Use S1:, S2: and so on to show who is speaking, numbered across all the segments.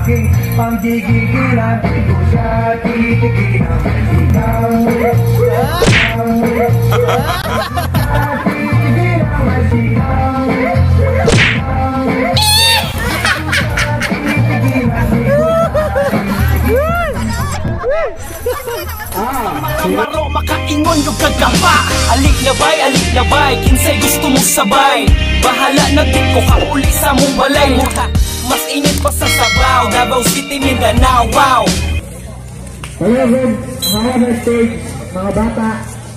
S1: aking panggigigilan. Di ko siya titigilan. Ikaw
S2: maro makaingon yung kagapa. Alik na bay, kinsay gusto mong sabay. Bahala na di ko kauli sa mong balay. Mas init pa sa sabaw, Davao City, Mindanao, wow.
S1: Hello, mga stage, mga bata.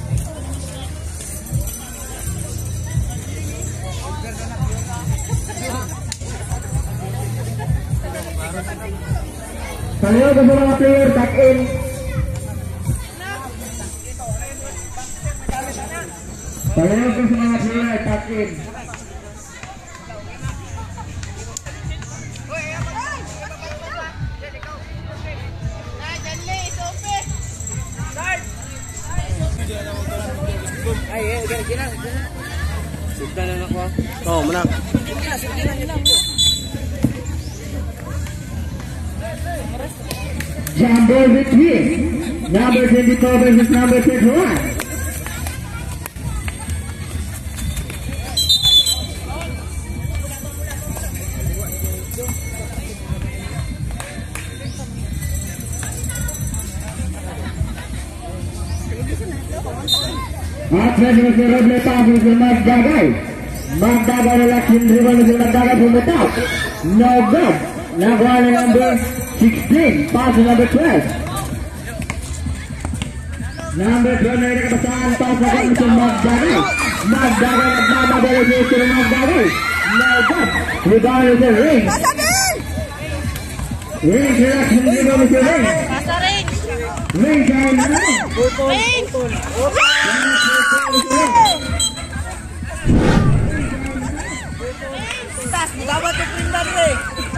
S1: Hello, mga player, back in. Pahayag ko sa mga player, tap in.
S3: Ay, gina. Sugdan na ako. Oh, menang.
S1: Jumbo with him. Number 24 versus number 21. Atras masih Roble Papu Magdagay. Magdagay adalah Kindriwan Magdagay pemetap. No good. Nagwan number 16. Pass number 12. Number 12 na kebasahan pass akan untuk Magdagay. Magdagay nagmamagay sa Magdagay. No good. Rebound is a ring. Ring adalah Kindriwan Ring. Ring kaya na.
S4: Ring. Tas, dapat dipindah nih.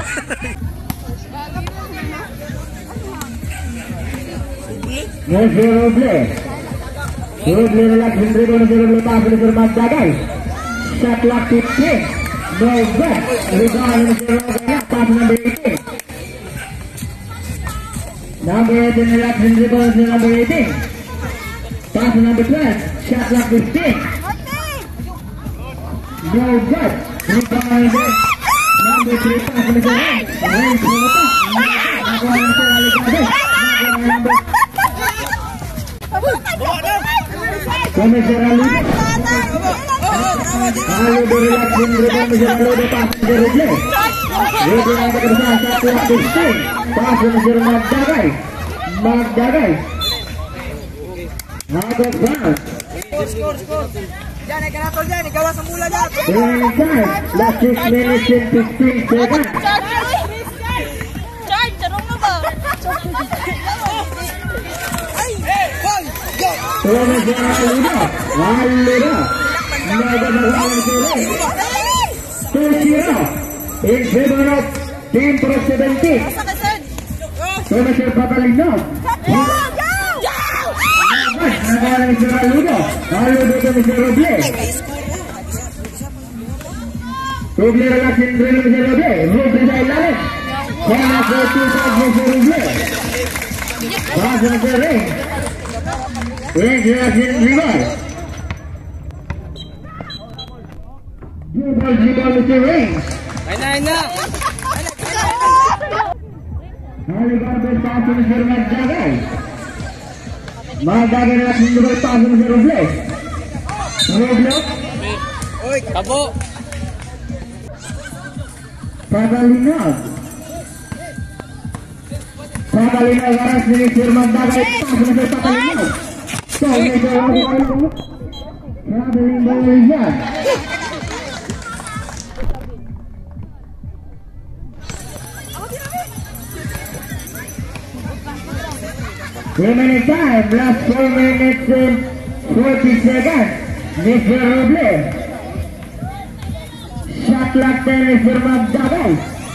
S1: Masih Roble adalah Kindriwan lepas dari Magdagay. Shot clock 15. No good. Rebound is a ring. Pass number 18. Number 18 adalah Kindriwan number 18. Pass number 12. Shot clock 15. No good. Rebound number 3. Pass number 7. Ring pemetap. Komisaris lalu berilah Kindriwan lalu pas Roble. Roble yang bekerja satu aktifin. Pas menyerang Magdagay. Ada ground.
S4: Skor. Jangan generator jangan gawas semula aja.
S1: Last 6 minutes and 15 seconds.
S4: Charge, terus na ba?
S1: In favor of Team Pro 17. Komisar Papalinog. Nagalang si Raludo. Raludo kami si Roble. Roble adalah Kindriwan si Roble. Roble sa ilalim. Kaya sa 2 si Roble. Pasang sa ring. Ring sila Kindriwan. Jubal si ring.
S3: Ay na.
S1: Haligarber pasang si Magdagay. Magdagay adalah Kindriwan pasang si Roble. Roble.
S3: Oy, kabo.
S1: Papalinog waras dari Magdagay. Pasang si Papalinog. Papalinog. Remaining time, last 4 minutes and 40 seconds. Mr. Roble. Shot clock 10 Mr. Magdagay.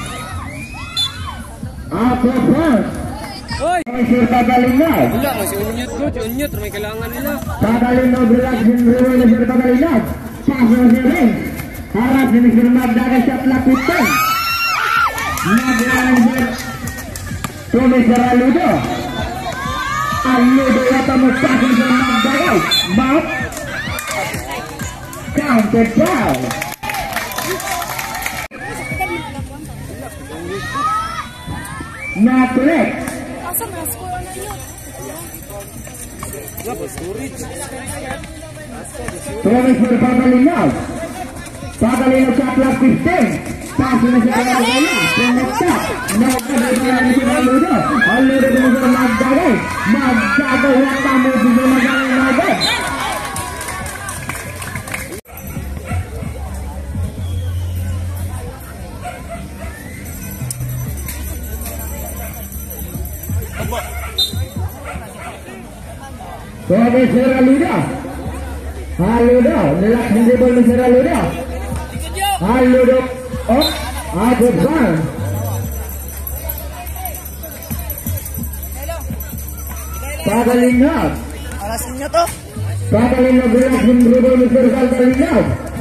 S1: Out of bounds. Mr. Papalinog.
S3: Wala, masih unyut, may kailangan nila.
S1: Papalinog relax Kindriwan Mr. Papalinog. Pass na si Ring. Harap si Mr. Magdagay, shot clock 15. Naglansir Komisar Aludo Watamo passing sa Magdagay. But counted down. Not correct. Komisar Patalinaw. Patalinaw sa plus 15. Passing na siya kaya kaya. Pumukta. Nagkagay na siya Aludo. Aludo kung sa Magdagay. Magdagay Watamo dito Magdagay Magdagay. Komisar Aludo. Aludo. Nilaksin di ball Komisar Aludo. Aludo. Oh. Out of bounds. Pagalinag.
S4: Alasin nyo to.
S1: Pagalinag nilaksin di ball Mr. Pagalinag.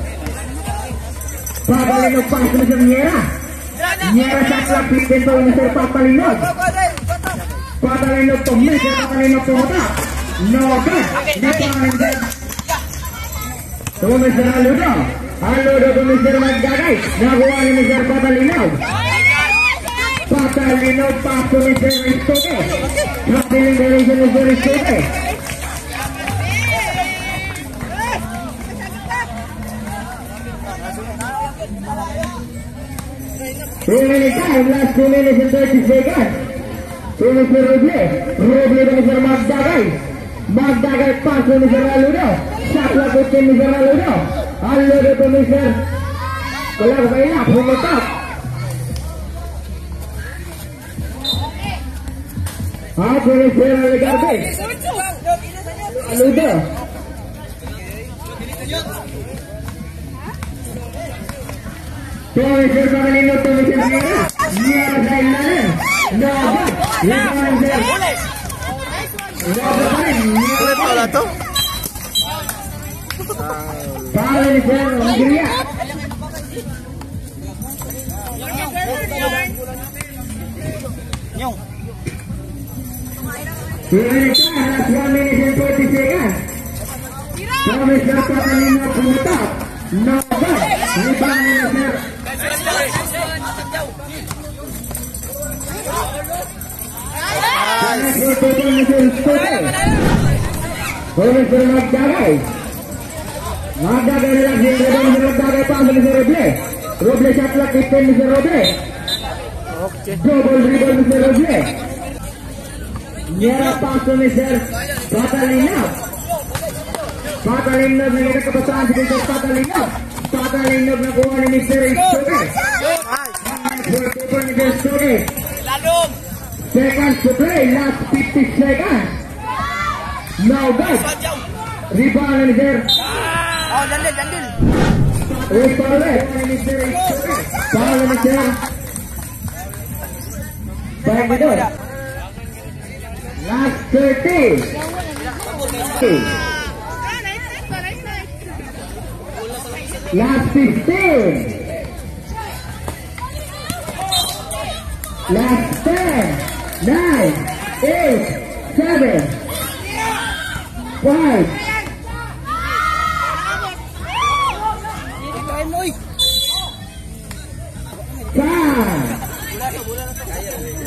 S1: Pagalinag pass na sa Niera. Niera sa clock 15 pa Mr. Pagalinag. Pagalinag to Mr. Pagalinag pumata. No good. Napangan. Komisar Aludo. Aludo to Mr. Magdagay. Nakuha ni Mr. Patalinaw. Patalinaw pass to Mr. Ristoke. Traveling direction Mr. Ristoke. Remaining time, last 2 minutes and 30 seconds. To Mr. Roble. Roble to Mr. Magdagay. Magdagay pass to Mr. Aludo. Shot clock 15 Mr. Aludo. Aludo to Mr. Kalau kaya pumatap. Ako Mr. Aligarbe. Aludo. To Mr. Pagalino to Mr. Niera. Niera sa ilalim. No, Niera Mr.
S3: Wala to?
S1: Paul Mr. Hungria. Last 1 minute and 40 seconds. Komisar Patalinaw pumatap. No good. Rebound ni Mr. Komisar Magdagay. Magdagay lagi. Magdagay pa sa Mr. Roble. Roble shot clock 15 Mr. Roble. Double rebound Mr. Roble. Niera pass to Mr. Patalinaw. Patalinaw naging kapasahan si Mr. Patalinaw. Patalinaw nakuha ni Mr. Ristoke. Mr. Ristoke. Seconds to play, last 50 seconds. Now good. Rebound ni Mr.
S4: Oh, dandil.
S1: Paul ni Mr. Ristoke. Paul ni Mr. Baik itu. Last 30. Last 15. Last 10. 9. 8. 7. 5. 4.